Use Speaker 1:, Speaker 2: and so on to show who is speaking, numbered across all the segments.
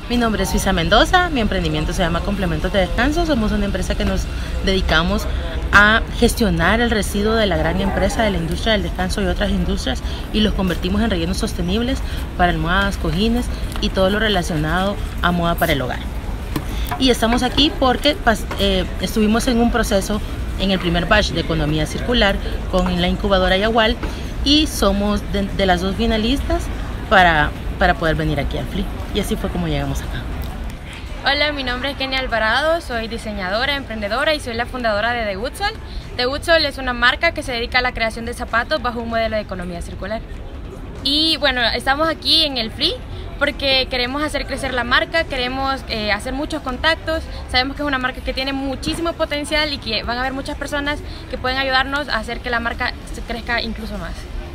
Speaker 1: Mi nombre es Suiza Mendoza, mi emprendimiento se llama Complementos de Descanso. Somos una empresa que nos dedicamos a gestionar el residuo de la gran empresa de la industria del descanso y otras industrias y los convertimos en rellenos sostenibles para almohadas, cojines y todo lo relacionado a moda para el hogar. Y estamos aquí porque estuvimos en un proceso en el primer batch de economía circular con la incubadora Yagual y somos de las dos finalistas para poder venir aquí al FLI. Y así fue como llegamos acá.
Speaker 2: Hola, mi nombre es Kenia Alvarado, soy diseñadora, emprendedora y soy la fundadora de The Good Soul. The Good Soul es una marca que se dedica a la creación de zapatos bajo un modelo de economía circular. Y bueno, estamos aquí en el FLI porque queremos hacer crecer la marca, queremos hacer muchos contactos, sabemos que es una marca que tiene muchísimo potencial y que van a haber muchas personas que pueden ayudarnos a hacer que la marca crezca incluso más.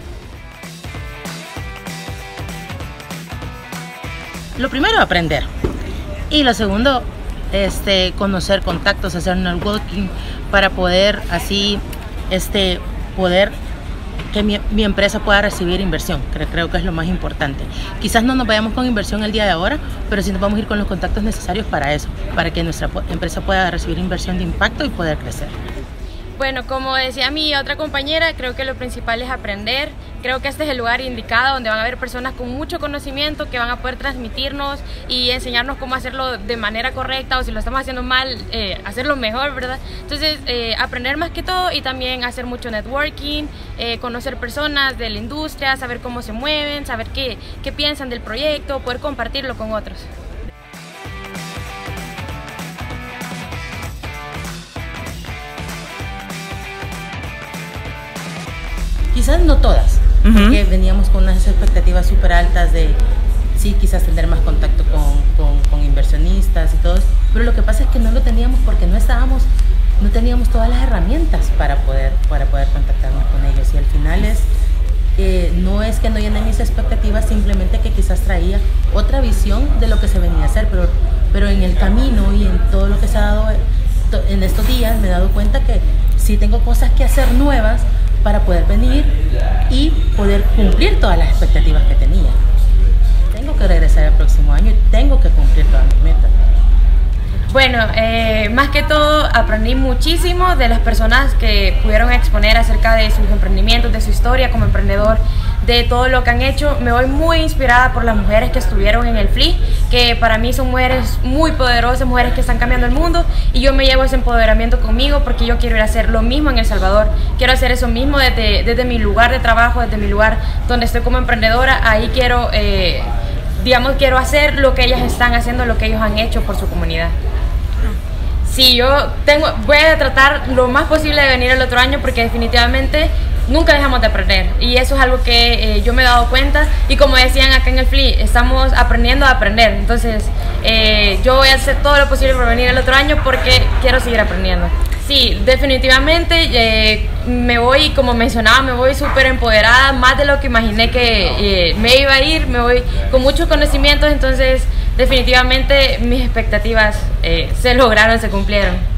Speaker 1: Lo primero, aprender. Y lo segundo, conocer contactos, hacer networking para poder así, poder que mi empresa pueda recibir inversión. Creo que es lo más importante. Quizás no nos vayamos con inversión el día de ahora, pero sí nos vamos a ir con los contactos necesarios para eso, para que nuestra empresa pueda recibir inversión de impacto y poder crecer.
Speaker 2: Bueno, como decía mi otra compañera, creo que lo principal es aprender. Creo que este es el lugar indicado donde van a haber personas con mucho conocimiento que van a poder transmitirnos y enseñarnos cómo hacerlo de manera correcta o si lo estamos haciendo mal, hacerlo mejor, ¿verdad? Entonces, aprender más que todo y también hacer mucho networking, conocer personas de la industria, saber cómo se mueven, saber qué piensan del proyecto, poder compartirlo con otros.
Speaker 1: Quizás no todas, porque veníamos con unas expectativas súper altas de, sí, quizás tener más contacto con inversionistas y todo eso, pero lo que pasa es que no lo teníamos porque no teníamos todas las herramientas para poder contactarnos con ellos y al final no es que no llené mis expectativas, simplemente que quizás traía otra visión de lo que se venía a hacer, pero en el camino y en todo lo que se ha dado en estos días me he dado cuenta que sí tengo cosas que hacer nuevas para poder venir y poder cumplir todas las expectativas que tenía. Tengo que regresar el próximo año y tengo que cumplir todas mis metas.
Speaker 2: Bueno, más que todo aprendí muchísimo de las personas que pudieron exponer acerca de sus emprendimientos, de su historia como emprendedor, de todo lo que han hecho. Me voy muy inspirada por las mujeres que estuvieron en el FLI, que para mí son mujeres muy poderosas, mujeres que están cambiando el mundo y yo me llevo ese empoderamiento conmigo porque yo quiero ir a hacer lo mismo en El Salvador. Quiero hacer eso mismo desde mi lugar de trabajo, desde mi lugar donde estoy como emprendedora. Ahí quiero, quiero hacer lo que ellas están haciendo, lo que ellos han hecho por su comunidad. Sí, voy a tratar lo más posible de venir el otro año porque definitivamente nunca dejamos de aprender y eso es algo que yo me he dado cuenta y como decían acá en el FLI, estamos aprendiendo a aprender, entonces yo voy a hacer todo lo posible por venir el otro año porque quiero seguir aprendiendo. Sí, definitivamente me voy, como mencionaba, me voy súper empoderada, más de lo que imaginé que me iba a ir, me voy con muchos conocimientos, entonces definitivamente mis expectativas se lograron, se cumplieron.